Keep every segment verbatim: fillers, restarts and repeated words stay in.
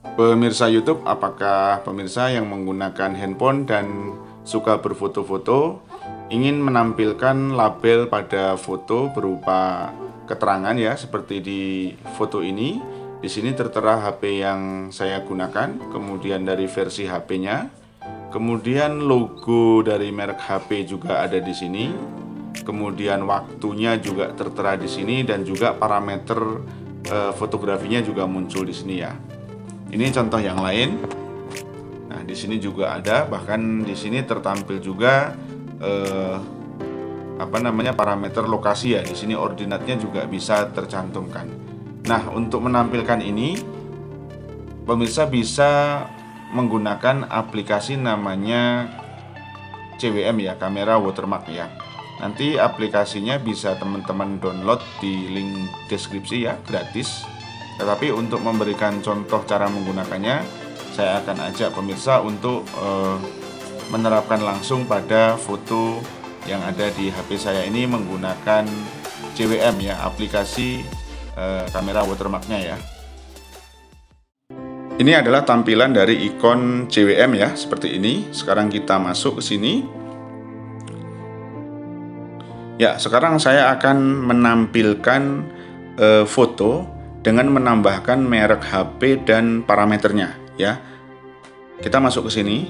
Pemirsa YouTube, apakah pemirsa yang menggunakan handphone dan suka berfoto-foto ingin menampilkan label pada foto berupa keterangan ya, seperti di foto ini. Di sini tertera H P yang saya gunakan, kemudian dari versi H P-nya, kemudian logo dari merek H P juga ada di sini, kemudian waktunya juga tertera di sini, dan juga parameter eh, fotografinya juga muncul di sini ya. Ini contoh yang lain. Nah, di sini juga ada, bahkan di sini tertampil juga eh, apa namanya parameter lokasi ya. Di sini ordinatnya juga bisa tercantumkan. Nah, untuk menampilkan ini, pemirsa bisa menggunakan aplikasi namanya C W M ya, kamera watermark ya. Nanti aplikasinya bisa teman-teman download di link deskripsi ya, gratis. Tetapi untuk memberikan contoh cara menggunakannya, saya akan ajak pemirsa untuk eh, menerapkan langsung pada foto yang ada di H P saya ini menggunakan C W M ya, aplikasi eh, kamera watermarknya ya. Ini adalah tampilan dari ikon C W M ya, seperti ini. Sekarang kita masuk ke sini. Ya, sekarang saya akan menampilkan eh, foto dengan menambahkan merek H P dan parameternya ya. Kita masuk ke sini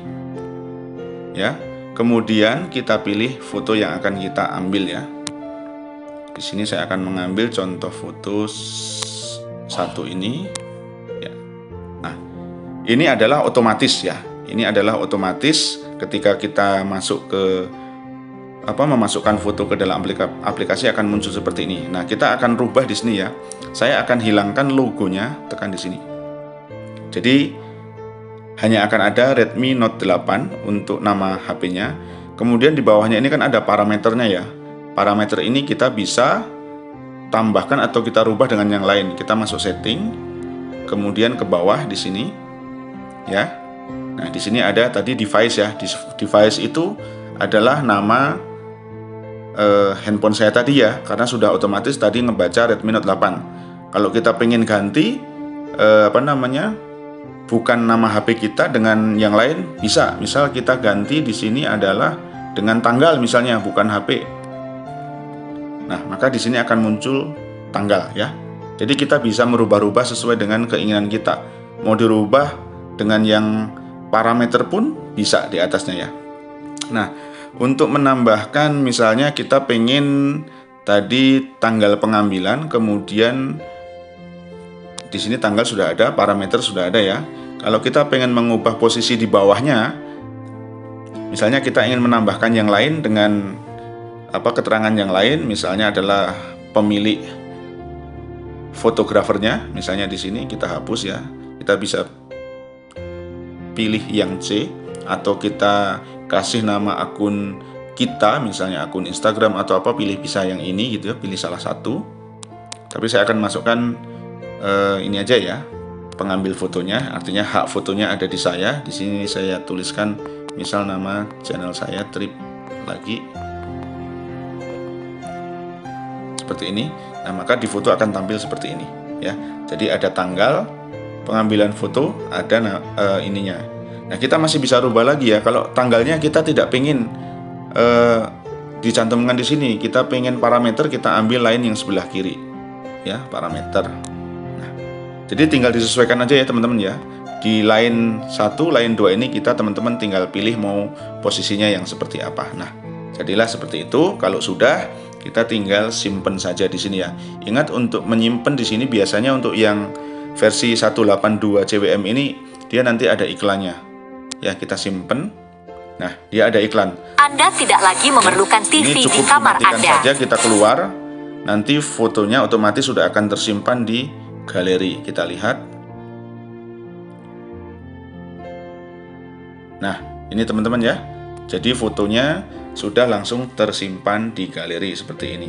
ya. Kemudian kita pilih foto yang akan kita ambil ya. Di sini saya akan mengambil contoh foto satu ini ya. Nah, ini adalah otomatis ya. Ini adalah otomatis ketika kita masuk ke apa memasukkan foto ke dalam aplikasi akan muncul seperti ini. Nah, kita akan rubah di sini ya. Saya akan hilangkan logonya, tekan di sini. Jadi hanya akan ada Redmi Note delapan untuk nama H P-nya. Kemudian di bawahnya ini kan ada parameternya ya. Parameter ini kita bisa tambahkan atau kita rubah dengan yang lain. Kita masuk setting, kemudian ke bawah di sini ya. Nah, di sini ada tadi device ya. Device itu adalah nama Uh, handphone saya tadi ya, karena sudah otomatis tadi ngebaca Redmi Note delapan. Kalau kita pengen ganti uh, apa namanya bukan nama H P kita dengan yang lain bisa. Misal kita ganti di sini adalah dengan tanggal misalnya, bukan H P. Nah, maka di sini akan muncul tanggal ya. Jadi kita bisa merubah-rubah sesuai dengan keinginan kita. Mau dirubah dengan yang parameter pun bisa di atasnya ya. Nah, untuk menambahkan misalnya kita pengen tadi tanggal pengambilan, kemudian di sini tanggal sudah ada, parameter sudah ada ya. Kalau kita pengen mengubah posisi di bawahnya, misalnya kita ingin menambahkan yang lain dengan apa keterangan yang lain, misalnya adalah pemilik fotografernya, misalnya di sini kita hapus ya. Kita bisa pilih yang C, atau kita kasih nama akun kita, misalnya akun Instagram atau apa, pilih bisa yang ini gitu ya, pilih salah satu. Tapi saya akan masukkan uh, ini aja ya, pengambil fotonya, artinya hak fotonya ada di saya. Di sini saya tuliskan misal nama channel saya trip lagi seperti ini. Nah, maka di foto akan tampil seperti ini ya. Jadi ada tanggal pengambilan foto, ada uh, ininya. Nah, kita masih bisa rubah lagi ya. Kalau tanggalnya kita tidak pengen uh, dicantumkan di sini, kita pengen parameter, kita ambil lain yang sebelah kiri ya, parameter. Nah, jadi tinggal disesuaikan aja ya teman-teman ya. Di line satu, line dua ini kita teman-teman tinggal pilih mau posisinya yang seperti apa. Nah, jadilah seperti itu. Kalau sudah, kita tinggal simpen saja di sini ya. Ingat, untuk menyimpan di sini biasanya untuk yang versi seratus delapan puluh dua C W M ini dia nanti ada iklannya. Ya, kita simpen. Nah, dia ada iklan. Anda tidak lagi memerlukan T V ini di kamar dimatikan Anda. saja, kita keluar. Nanti fotonya otomatis sudah akan tersimpan di galeri. Kita lihat. Nah, ini teman-teman ya. Jadi fotonya sudah langsung tersimpan di galeri seperti ini.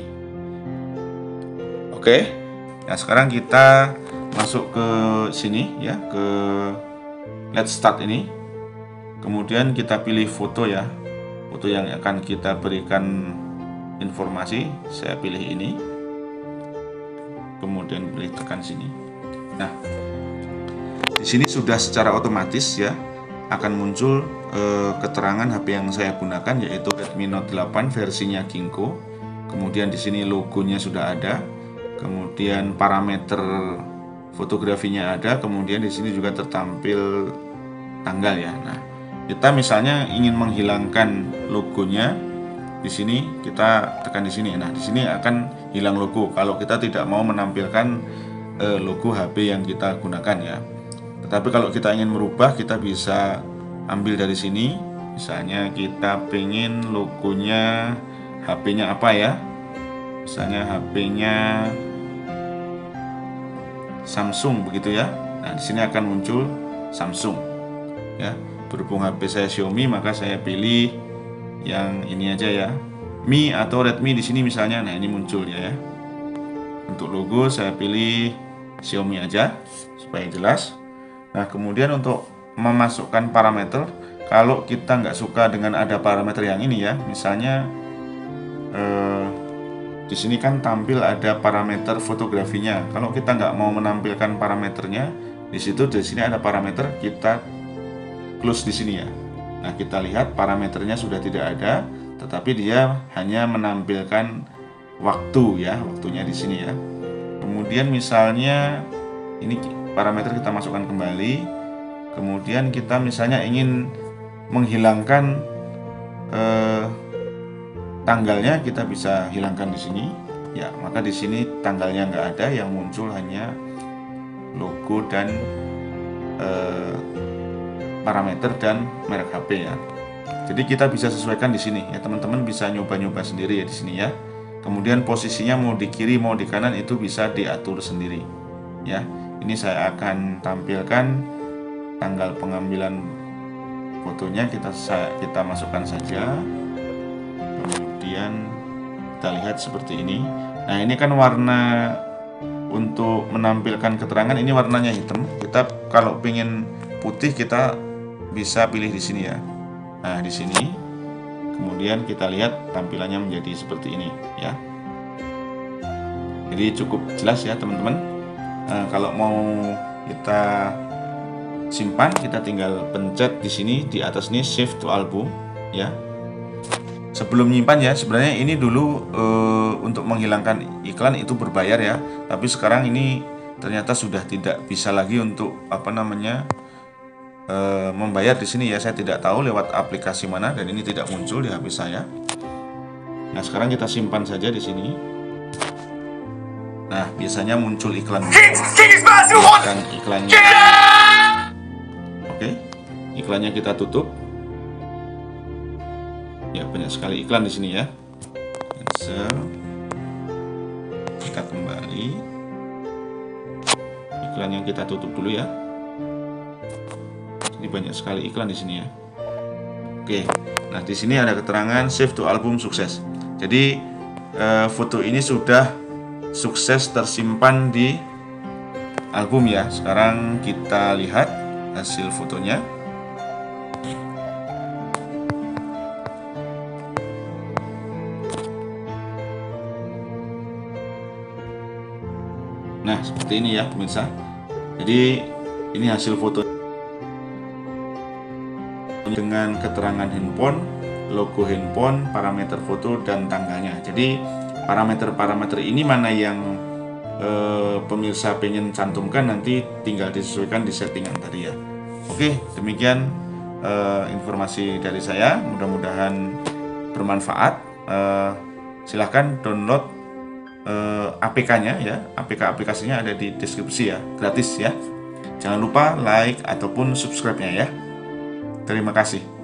Oke. Nah, sekarang kita masuk ke sini ya, ke Let's Start ini. Kemudian kita pilih foto ya, foto yang akan kita berikan informasi. Saya pilih ini, kemudian pilih tekan sini. Nah, di Di sini sudah secara otomatis ya akan muncul eh, keterangan H P yang saya gunakan, yaitu Redmi Note delapan versinya Ginkgo. Kemudian di sini logonya sudah ada, kemudian parameter fotografinya ada, kemudian di sini juga tertampil tanggal ya. Nah, kita misalnya ingin menghilangkan logonya, di sini kita tekan di sini. Nah, di sini akan hilang logo kalau kita tidak mau menampilkan eh, logo H P yang kita gunakan ya. Tetapi kalau kita ingin merubah, kita bisa ambil dari sini. Misalnya kita pengen logonya H P-nya apa ya? Misalnya H P-nya Samsung begitu ya. Nah, di sini akan muncul Samsung. Ya, berhubung H P saya Xiaomi, maka saya pilih yang ini aja ya. Mi atau Redmi di sini misalnya. Nah, ini muncul ya. Untuk logo saya pilih Xiaomi aja supaya jelas. Nah, kemudian untuk memasukkan parameter, kalau kita nggak suka dengan ada parameter yang ini ya, misalnya eh, di sini kan tampil ada parameter fotografinya. Kalau kita nggak mau menampilkan parameternya, di situ di sini ada parameter, kita close di sini ya. Nah, kita lihat parameternya sudah tidak ada, tetapi dia hanya menampilkan waktu ya, waktunya di sini ya. Kemudian misalnya ini parameter kita masukkan kembali, kemudian kita misalnya ingin menghilangkan eh, tanggalnya, kita bisa hilangkan di sini ya. Maka di sini tanggalnya nggak ada, yang muncul hanya logo dan eh, parameter dan merek H P ya. Jadi kita bisa sesuaikan di sini ya, teman-teman bisa nyoba-nyoba sendiri ya di sini ya. Kemudian posisinya mau di kiri mau di kanan itu bisa diatur sendiri ya. Ini saya akan tampilkan tanggal pengambilan fotonya, kita kita masukkan saja. Kemudian kita lihat seperti ini. Nah, ini kan warna untuk menampilkan keterangan, ini warnanya hitam. Kita kalau ingin putih kita bisa pilih di sini ya. Nah, di sini kemudian kita lihat tampilannya menjadi seperti ini ya. Jadi cukup jelas ya teman-teman. Nah, kalau mau kita simpan, kita tinggal pencet di sini di atas ini save to album ya. Sebelum menyimpan ya, sebenarnya ini dulu e, untuk menghilangkan iklan itu berbayar ya, tapi sekarang ini ternyata sudah tidak bisa lagi untuk apa namanya e, membayar di sini ya. Saya tidak tahu lewat aplikasi mana dan ini tidak muncul di H P saya. Nah, sekarang kita simpan saja di sini. Nah, biasanya muncul iklan iklan iklannya. Oke, iklannya kita tutup. Ya, banyak sekali iklan di sini ya. Cancel. Kita kembali. Iklan yang kita tutup dulu ya. Jadi banyak sekali iklan di sini ya. Oke. Nah, di sini ada keterangan save to album sukses. Jadi eh, foto ini sudah sukses tersimpan di album ya. Sekarang kita lihat hasil fotonya. Nah, seperti ini ya pemirsa. Jadi ini hasil foto dengan keterangan handphone, logo handphone, parameter foto dan tanggalnya. Jadi parameter-parameter ini mana yang e, pemirsa pengen cantumkan, nanti tinggal disesuaikan di settingan tadi ya. Oke, demikian e, informasi dari saya, mudah-mudahan bermanfaat. E, silahkan download e, A P K-nya ya, A P K aplikasinya ada di deskripsi ya, gratis ya. Jangan lupa like ataupun subscribe-nya ya. Terima kasih.